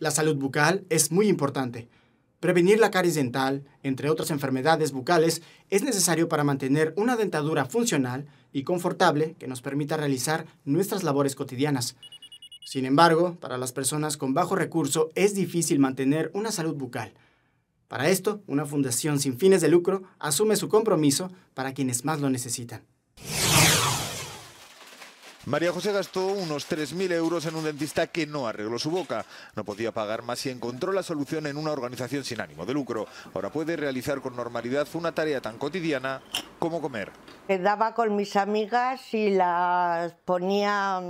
La salud bucal es muy importante. Prevenir la caries dental, entre otras enfermedades bucales, es necesario para mantener una dentadura funcional y confortable que nos permita realizar nuestras labores cotidianas. Sin embargo, para las personas con bajo recurso es difícil mantener una salud bucal. Para esto, una fundación sin fines de lucro asume su compromiso para quienes más lo necesitan. María José gastó unos 3.000 euros en un dentista que no arregló su boca. No podía pagar más y encontró la solución en una organización sin ánimo de lucro. Ahora puede realizar con normalidad una tarea tan cotidiana como comer. Quedaba con mis amigas y las ponía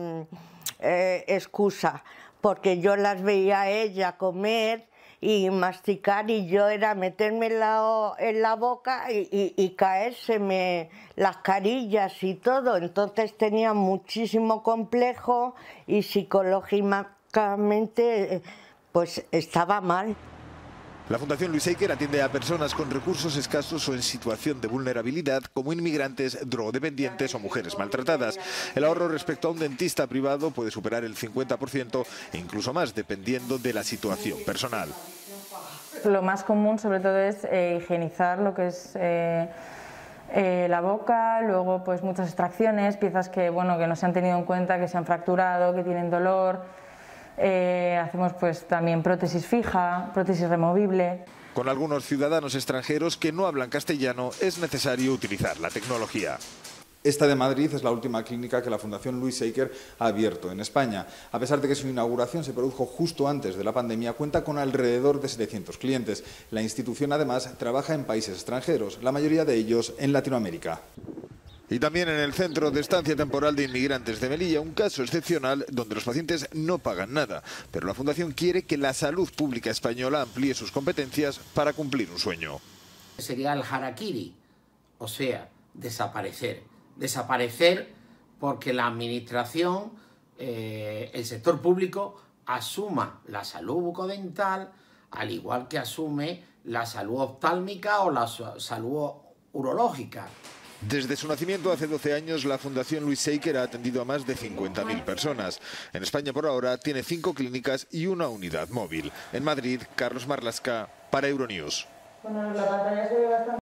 excusa, porque yo las veía a ella comer y masticar y yo era meterme en la boca y caérseme las carillas y todo. Entonces tenía muchísimo complejo y psicológicamente pues estaba mal. La Fundación Louis Seiker atiende a personas con recursos escasos o en situación de vulnerabilidad, como inmigrantes, drogodependientes o mujeres maltratadas. El ahorro respecto a un dentista privado puede superar el 50% e incluso más, dependiendo de la situación personal. Lo más común, sobre todo, es higienizar lo que es la boca, luego pues muchas extracciones, piezas que no se han tenido en cuenta, que se han fracturado, que tienen dolor. Hacemos pues también prótesis fija, prótesis removible. Con algunos ciudadanos extranjeros que no hablan castellano es necesario utilizar la tecnología. Esta de Madrid es la última clínica que la Fundación Louis Seiker ha abierto en España. A pesar de que su inauguración se produjo justo antes de la pandemia, cuenta con alrededor de 700 clientes. La institución además trabaja en países extranjeros, la mayoría de ellos en Latinoamérica. Y también en el Centro de Estancia Temporal de Inmigrantes de Melilla, un caso excepcional donde los pacientes no pagan nada. Pero la Fundación quiere que la salud pública española amplíe sus competencias para cumplir un sueño. Sería el harakiri, o sea, desaparecer. Desaparecer porque la administración, el sector público, asuma la salud bucodental al igual que asume la salud oftálmica o la salud urológica. Desde su nacimiento hace 12 años, la Fundación Louis Seiker ha atendido a más de 50.000 personas. En España, por ahora, tiene 5 clínicas y una unidad móvil. En Madrid, Carlos Marlasca, para Euronews.